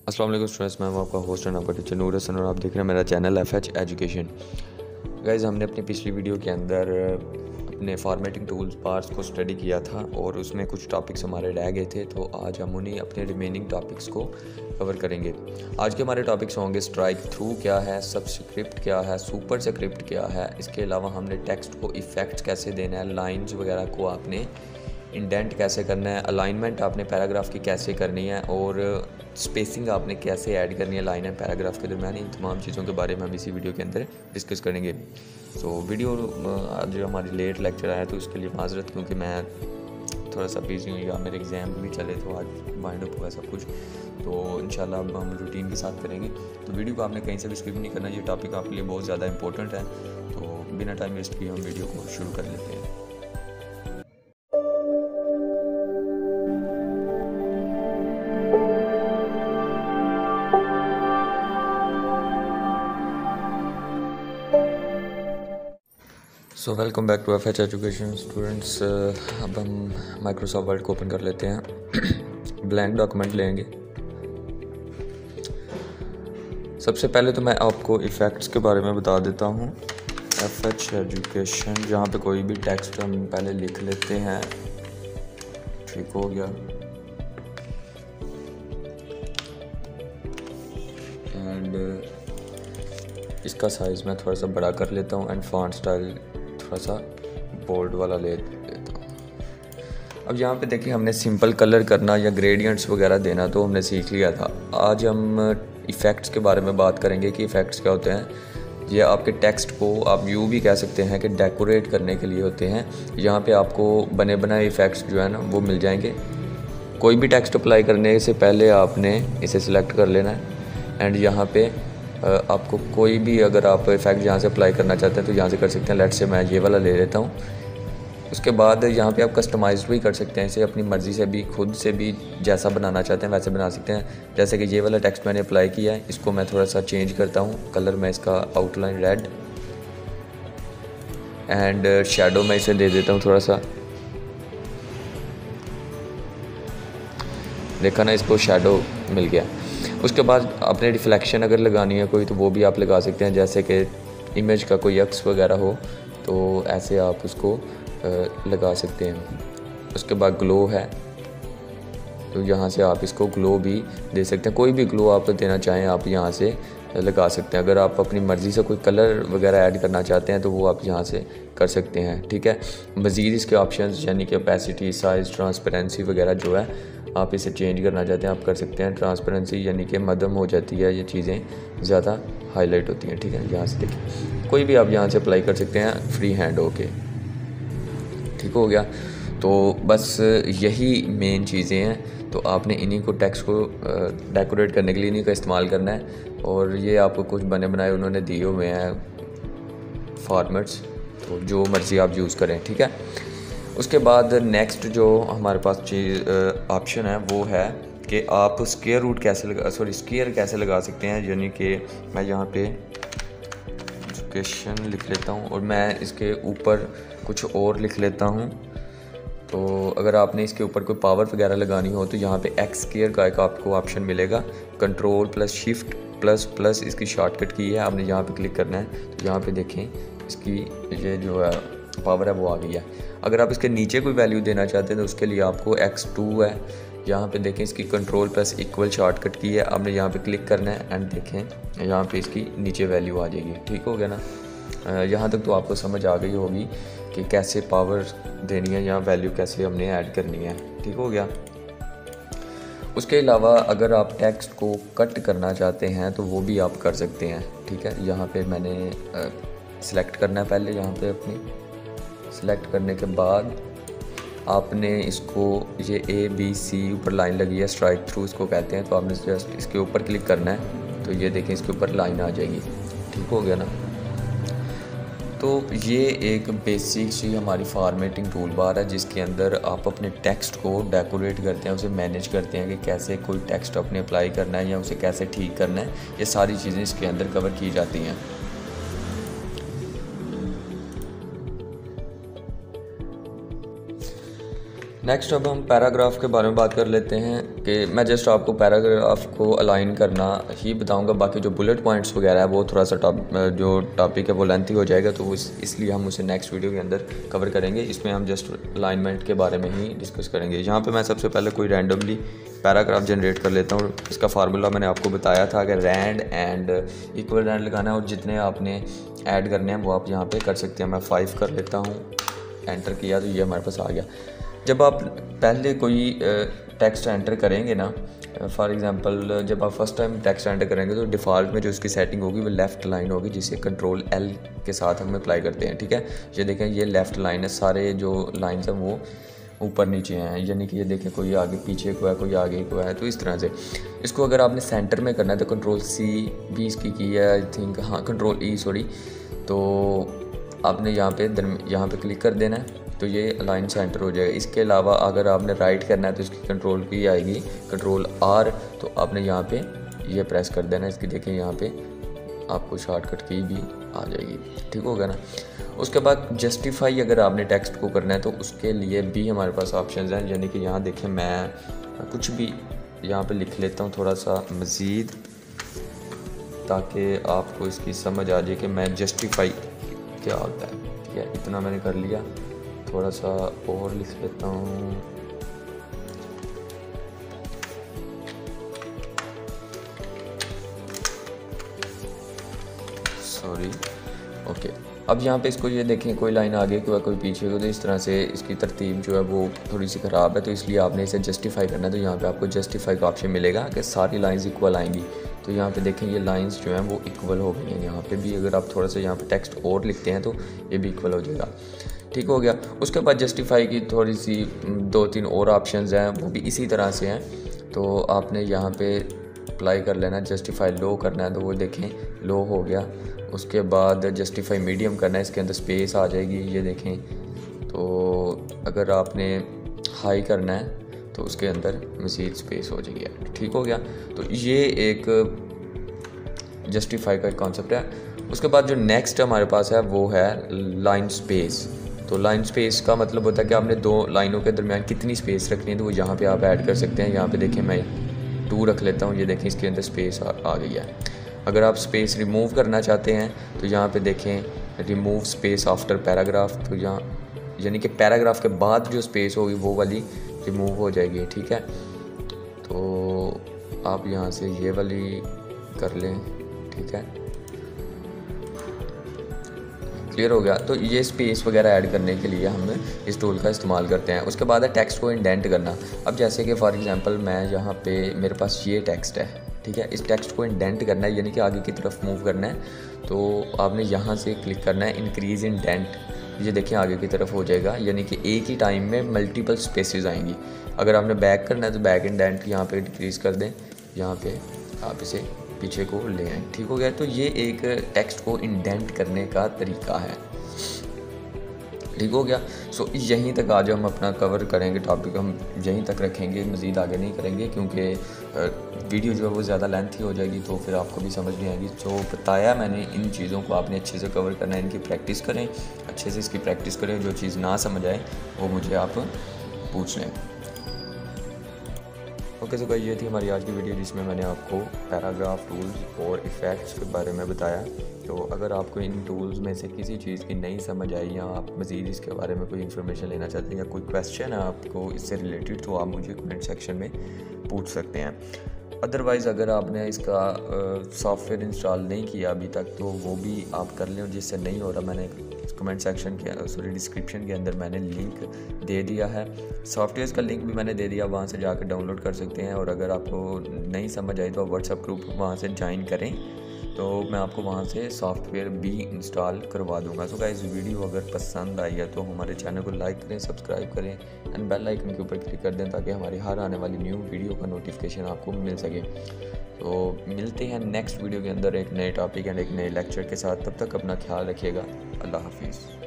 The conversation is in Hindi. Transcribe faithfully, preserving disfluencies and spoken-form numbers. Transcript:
अस्सलाम वालेकुम स्टूडेंट्स, मैं हूं आपका होस्ट एंड आपका टीचर नूर हसन और आप देख रहे हैं मेरा channel F H education. Guys, हमने अपनी पिछली वीडियो के अंदर अपने फॉर्मेटिंग टूल्स पार्ट्स को स्टडी किया था और उसमें कुछ टॉपिक्स हमारे रह गए थे, तो आज हम उन्हीं अपने रिमेनिंग टॉपिक्स को कवर करेंगे। आज के हमारे टॉपिक्स होंगे स्ट्राइक थ्रू क्या है, सबस्क्रिप्ट क्या है, सुपर स्क्रिप्ट क्या है। इसके अलावा हमने टेक्स्ट को इफ़ेक्ट्स कैसे देना है, लाइन्स वगैरह को आपने इंडेंट कैसे करना है, अलाइनमेंट आपने पैराग्राफ की कैसे करनी है और स्पेसिंग आपने कैसे ऐड करनी है लाइन एंड पैराग्राफ के दरमियान। इन तमाम चीज़ों के बारे में हम इसी वीडियो के अंदर डिस्कस करेंगे। सो so, वीडियो आज जो हमारी लेट लेक्चर आया तो उसके लिए माजरत, क्योंकि मैं थोड़ा सा बिजी हूँ या मेरे एग्ज़ाम भी चले तो आज वाइंड अप हुआ सब कुछ। तो इंशाल्लाह अब हम रूटीन के साथ करेंगे। तो वीडियो को आपने कहीं से भी स्किप नहीं करना, ये टॉपिक आपके लिए बहुत ज़्यादा इंपॉर्टेंट है। तो बिना टाइम वेस्ट किए हम वीडियो को शुरू कर लेते हैं। So welcome back to F H education students. अब हम माइक्रोसॉफ्ट वर्ड को ओपन कर लेते हैं। ब्लैंक डॉक्यूमेंट लेंगे। सबसे पहले तो मैं आपको इफ़ेक्ट्स के बारे में बता देता हूँ। एफ एच एजुकेशन, जहाँ पे कोई भी टेक्स्ट हम पहले लिख लेते हैं। ठीक हो गया। एंड इसका साइज़ मैं थोड़ा सा बड़ा कर लेता हूँ एंड फॉन्ट स्टाइल थोड़ा सा बोल्ड वाला ले लेता हूँ। अब यहाँ पे देखिए, हमने सिंपल कलर करना या ग्रेडियंट्स वगैरह देना तो हमने सीख लिया था। आज हम इफ़ेक्ट्स के बारे में बात करेंगे कि इफ़ेक्ट्स क्या होते हैं। ये आपके टेक्स्ट को आप यूँ भी कह सकते हैं कि डेकोरेट करने के लिए होते हैं। यहाँ पे आपको बने बनाए इफ़ेक्ट्स जो है ना वो मिल जाएंगे। कोई भी टेक्स्ट अप्लाई करने से पहले आपने इसे सिलेक्ट कर लेना है एंड यहाँ पे आपको कोई भी, अगर आप इफ़ेक्ट यहाँ से अप्लाई करना चाहते हैं तो यहाँ से कर सकते हैं। लेट से मैं ये वाला ले लेता हूँ। उसके बाद यहाँ पे आप कस्टमाइज भी कर सकते हैं इसे, अपनी मर्ज़ी से भी, खुद से भी जैसा बनाना चाहते हैं वैसे बना सकते हैं। जैसे कि ये वाला टेक्स्ट मैंने अप्लाई किया है, इसको मैं थोड़ा सा चेंज करता हूँ। कलर मैं इसका आउटलाइन रेड एंड शेडो मैं इसे दे देता हूँ थोड़ा सा। देखा ना, इसको शेडो मिल गया। उसके बाद आपने रिफ्लेक्शन अगर लगानी है कोई तो वो भी आप लगा सकते हैं। जैसे कि इमेज का कोई अक्स वगैरह हो तो ऐसे आप उसको लगा सकते हैं। उसके बाद ग्लो है तो यहाँ से आप इसको ग्लो भी दे सकते हैं। कोई भी ग्लो आप देना चाहें आप यहाँ से लगा सकते हैं। अगर आप अपनी मर्ज़ी से कोई कलर वगैरह ऐड करना चाहते हैं तो वो आप यहाँ से कर सकते हैं। ठीक है। मज़ीद इसके ऑप्शंस यानी कि ओपेसिटी, साइज़, ट्रांसपेरेंसी वगैरह जो है आप इसे चेंज करना चाहते हैं आप कर सकते हैं। ट्रांसपेरेंसी यानी कि मध्यम हो जाती है, ये चीज़ें ज़्यादा हाईलाइट होती हैं। ठीक है। यहाँ से देखिए, कोई भी आप यहाँ से अप्लाई कर सकते हैं फ्री हैंड होके। ठीक हो गया। तो बस यही मेन चीज़ें हैं। तो आपने इन्हीं को टेक्स्ट को डेकोरेट करने के लिए इन्हीं का इस्तेमाल करना है। और ये आपको कुछ बने बनाए उन्होंने दिए हुए हैं फॉर्मेट्स, तो जो मर्ज़ी आप यूज़ करें। ठीक है। उसके बाद नेक्स्ट जो हमारे पास चीज़ ऑप्शन है वो है कि आप स्क्वायर रूट कैसे लगा सॉरी स्क्वायर कैसे लगा सकते हैं। यानी कि मैं यहाँ पे एजुकेशन लिख लेता हूँ और मैं इसके ऊपर कुछ और लिख लेता हूँ। तो अगर आपने इसके ऊपर कोई पावर वगैरह लगानी हो तो यहाँ पे एक्स स्क्वायर का एक आपको ऑप्शन मिलेगा। Control plus shift plus plus इसकी शॉर्टकट की है, आपने यहाँ पे क्लिक करना है। तो यहाँ पे देखें इसकी ये जो है पावर है वो आ गई है। अगर आप इसके नीचे कोई वैल्यू देना चाहते हैं तो उसके लिए आपको एक्स टू है। यहाँ पे देखें इसकी कंट्रोल प्लस इक्वल शॉर्टकट की है, आपने यहाँ पे क्लिक करना है एंड देखें यहाँ पे इसकी नीचे वैल्यू आ जाएगी। ठीक हो गया ना। यहाँ तक तो आपको समझ आ गई होगी कि कैसे पावर देनी है या वैल्यू कैसे हमने ऐड करनी है। ठीक हो गया। उसके अलावा अगर आप टेक्स्ट को कट करना चाहते हैं तो वो भी आप कर सकते हैं। ठीक है। यहाँ पे मैंने सिलेक्ट करना है पहले, यहाँ पे अपनी सिलेक्ट करने के बाद आपने इसको ये ए बी सी ऊपर लाइन लगी है, स्ट्राइक थ्रू इसको कहते हैं। तो आपने जस्ट इसके ऊपर क्लिक करना है तो ये देखें इसके ऊपर लाइन आ जाएगी। ठीक हो गया ना। तो ये एक बेसिक सी हमारी फॉर्मेटिंग टूल बार है जिसके अंदर आप अपने टेक्स्ट को डेकोरेट करते हैं, उसे मैनेज करते हैं कि कैसे कोई टेक्स्ट अपने अप्लाई करना है या उसे कैसे ठीक करना है। ये सारी चीज़ें इसके अंदर कवर की जाती हैं। नेक्स्ट अब हम पैराग्राफ के बारे में बात कर लेते हैं कि मैं जस्ट आपको पैराग्राफ को अलाइन करना ही बताऊंगा, बाकी जो बुलेट पॉइंट्स वगैरह है वो थोड़ा सा टॉप जो टॉपिक है वो लेंथी हो जाएगा, तो इस इसलिए हम उसे नेक्स्ट वीडियो के अंदर कवर करेंगे। इसमें हम जस्ट अलाइनमेंट के बारे में ही डिस्कस करेंगे। यहाँ पर मैं सबसे पहले कोई रैंडमली पैराग्राफ जनरेट कर लेता हूँ। इसका फार्मूला मैंने आपको बताया था कि रैंड एंड इक्वल रैंड लगाना है और जितने आपने ऐड करने हैं वो आप यहाँ पे कर सकते हैं। मैं फाइव कर लेता हूँ, एंटर किया तो ये हमारे पास आ गया। जब आप पहले कोई टेक्स्ट एंटर करेंगे ना, फॉर एग्जांपल जब आप फर्स्ट टाइम टेक्स्ट एंटर करेंगे तो डिफ़ॉल्ट में जो उसकी सेटिंग होगी वो लेफ़्ट लाइन होगी, जिसे कंट्रोल एल के साथ हम अप्लाई करते हैं। ठीक है, ये देखें ये लेफ़्ट लाइन है, सारे जो लाइन्स हैं वो ऊपर नीचे हैं, यानी कि ये देखें कोई आगे पीछे को है, कोई आगे को है। तो इस तरह से इसको अगर आपने सेंटर में करना है तो कंट्रोल सी भी इसकी की है आई थिंक, हाँ कंट्रोल ई सॉरी। तो आपने यहाँ पे यहाँ पे क्लिक कर देना है तो ये अलाइन सेंटर हो जाएगा। इसके अलावा अगर आपने राइट करना है तो इसकी कंट्रोल की आएगी कंट्रोल आर, तो आपने यहाँ पे ये प्रेस कर देना। इसकी देखें यहाँ पे आपको शॉर्टकट की भी आ जाएगी। ठीक होगा ना। उसके बाद जस्टिफाई अगर आपने टेक्स्ट को करना है तो उसके लिए भी हमारे पास ऑप्शंस हैं, यानी कि यहाँ देखें मैं कुछ भी यहाँ पे लिख लेता हूँ थोड़ा सा मज़ीद, ताकि आपको इसकी समझ आ जाए कि मैं जस्टिफाई क्या होता है। ठीक है, इतना मैंने कर लिया, थोड़ा सा और लिख लेता हूँ। सॉरी ओके, अब यहाँ पे इसको ये देखें कोई लाइन आगे को है कोई पीछे को, तो इस तरह से इसकी तरतीब जो है वो थोड़ी सी ख़राब है, तो इसलिए आपने इसे जस्टिफाई करना है। तो यहाँ पे आपको जस्टिफाई का ऑप्शन मिलेगा कि सारी लाइंस इक्वल आएंगी। तो यहाँ पे देखें ये लाइंस जो हैं वो इक्वल हो गई हैं। यहाँ पे भी अगर आप थोड़ा सा यहाँ पे टेक्स्ट और लिखते हैं तो ये भी इक्वल हो जाएगा। ठीक हो गया। उसके बाद जस्टिफाई की थोड़ी सी दो तीन और ऑप्शंस हैं, वो भी इसी तरह से हैं। तो आपने यहाँ पे अप्लाई कर लेना, जस्टिफाई लो करना है तो वो देखें लो हो गया। उसके बाद जस्टिफाई मीडियम करना है, इसके अंदर स्पेस आ जाएगी ये देखें। तो अगर आपने हाई करना है तो उसके अंदर मज़ीद स्पेस हो जाएगी। ठीक हो गया। तो ये एक जस्टिफाई का कॉन्सेप्ट है। उसके बाद जो नेक्स्ट हमारे पास है वो है लाइन स्पेस। तो लाइन स्पेस का मतलब होता है कि आपने दो लाइनों के दरमियान कितनी स्पेस रखनी है, तो वो यहाँ पे आप ऐड कर सकते हैं। यहाँ पे देखें मैं टू रख लेता हूँ, ये देखें इसके अंदर स्पेस आ, आ गई है। अगर आप स्पेस रिमूव करना चाहते हैं तो यहाँ पे देखें रिमूव स्पेस आफ्टर पैराग्राफ, तो यहाँ यानी कि पैराग्राफ के बाद जो स्पेस होगी वो वाली रिमूव हो जाएगी। ठीक है, तो आप यहाँ से ये वाली कर लें। ठीक है, क्लियर हो गया। तो ये स्पेस वगैरह ऐड करने के लिए हम इस टूल का इस्तेमाल करते हैं। उसके बाद है टेक्स्ट को इंडेंट करना। अब जैसे कि फॉर एग्जांपल मैं यहाँ पे मेरे पास ये टेक्स्ट है, ठीक है, इस टेक्स्ट को इंडेंट करना है यानी कि आगे की तरफ मूव करना है। तो आपने यहाँ से क्लिक करना है इंक्रीज इंडेंट, ये देखिए आगे की तरफ हो जाएगा, यानी कि एक ही टाइम में मल्टीपल स्पेसेस आएंगी। अगर आपने बैक करना है तो बैक इंडेंट यहाँ पे डिक्रीज़ कर दें, यहाँ पे आप इसे पीछे को ले आए। ठीक हो गया। तो ये एक टेक्स्ट को इंडेंट करने का तरीका है। ठीक हो गया। सो यहीं तक आज हम अपना कवर करेंगे, टॉपिक हम यहीं तक रखेंगे, मज़ीद आगे नहीं करेंगे क्योंकि वीडियो जो है वो ज़्यादा लेंथी हो जाएगी, तो फिर आपको भी समझ नहीं आएगी। जो बताया मैंने इन चीज़ों को आपने अच्छे से कवर करना है, इनकी प्रैक्टिस करें, अच्छे से इसकी प्रैक्टिस करें। जो चीज़ ना समझ आए वो मुझे आप पूछ लें। ओके सो गाइस, ये थी हमारी आज की वीडियो जिसमें मैंने आपको पैराग्राफ टूल्स और इफ़ेक्ट्स के बारे में बताया। तो अगर आपको इन टूल्स में से किसी चीज़ की नहीं समझ आई या आप मज़ीद इसके बारे में कोई इन्फॉर्मेशन लेना चाहते हैं या कोई क्वेश्चन है आपको इससे रिलेटेड, तो आप मुझे कमेंट सेक्शन में पूछ सकते हैं। अदरवाइज़ अगर आपने इसका सॉफ्टवेयर इंस्टॉल नहीं किया अभी तक तो वो भी आप कर लें, जिससे नहीं हो रहा मैंने कमेंट सेक्शन के सॉरी डिस्क्रिप्शन के अंदर मैंने लिंक दे दिया है, सॉफ्टवेयर का लिंक भी मैंने दे दिया, वहाँ से जाकर डाउनलोड कर सकते हैं। और अगर आपको नहीं समझ आई तो आप व्हाट्सएप ग्रुप वहाँ से ज्वाइन करें, तो मैं आपको वहाँ से सॉफ्टवेयर भी इंस्टॉल करवा दूँगा। सो गाइस, वीडियो अगर पसंद आई है तो हमारे चैनल को लाइक करें, सब्सक्राइब करें एंड बेल आइकन के ऊपर क्लिक कर दें ताकि हमारी हर आने वाली न्यू वीडियो का नोटिफिकेशन आपको मिल सके। तो मिलते हैं नेक्स्ट वीडियो के अंदर एक नए टॉपिक एंड एक नए लेक्चर के साथ। तब तक अपना ख्याल रखिएगा। अल्लाह हाफिज़।